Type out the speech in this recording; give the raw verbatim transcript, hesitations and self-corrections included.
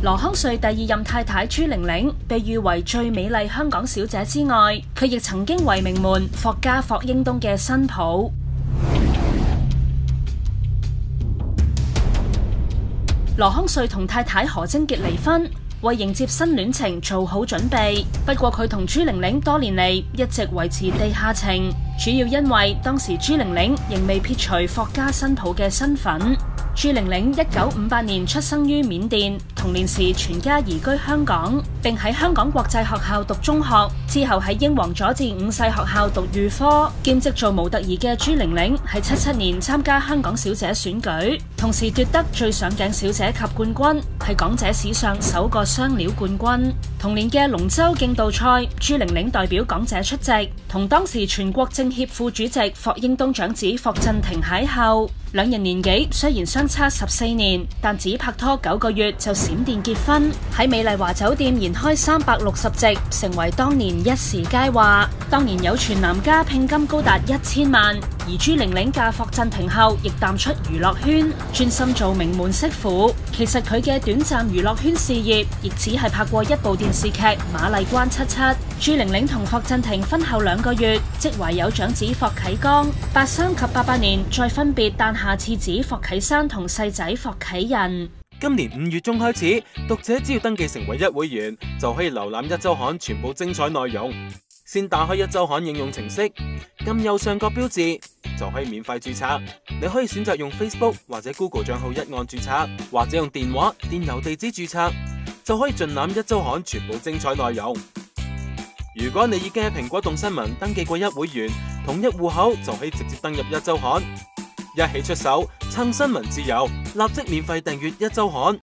羅康瑞第二任太太朱玲玲被譽為最美麗香港小姐之外，佢亦曾經為名門霍家霍英東嘅新抱。羅康瑞同太太何貞潔離婚，為迎接新戀情做好準備。不過佢同朱玲玲多年嚟一直維持地下情，主要因為當時朱玲玲仍未撇除霍家新抱嘅身份。朱玲玲一九五八年出生於緬甸，童年時全家移居香港，並喺香港國際學校讀中學，之後喺英皇佐治五世學校讀預科，兼職做模特兒嘅朱玲玲喺七七年參加香港小姐選舉，同時奪得最上鏡小姐及冠軍，係港姐史上首個雙料冠軍。同年嘅龍舟競渡賽，朱玲玲代表港姐出席，同當時全國政協副主席霍英東長子霍震霆邂逅。兩人年紀雖然相差十四年，但只拍拖九個月就閃電結婚，喺美麗華酒店筵開三百六十席，成為當年一時佳話。當年有傳男家聘金高達一千萬，而朱玲玲嫁霍震霆後，亦淡出娛樂圈，專心做名門媳婦。其實佢嘅短暫娛樂圈事業，亦只係拍過一部電視劇《瑪麗關七七》。朱玲玲同霍震霆婚後兩個月，即懷有長子霍啟剛，八三及八八年再分別誕下次子霍啟山同細仔霍啟仁。 今年五月中開始，讀者只要登記成為一會員，就可以瀏覽一周刊全部精彩內容。先打開一周刊應用程式，撳右上角標誌就可以免費註冊。你可以選擇用 Facebook 或者 Google 賬號一按註冊，或者用電話、電郵地址註冊，就可以盡覽一周刊全部精彩內容。如果你已經喺蘋果動新聞登記過一會員，同一戶口就可以直接登入一周刊，一起出手撐新聞自由，立即免費訂閱一周刊。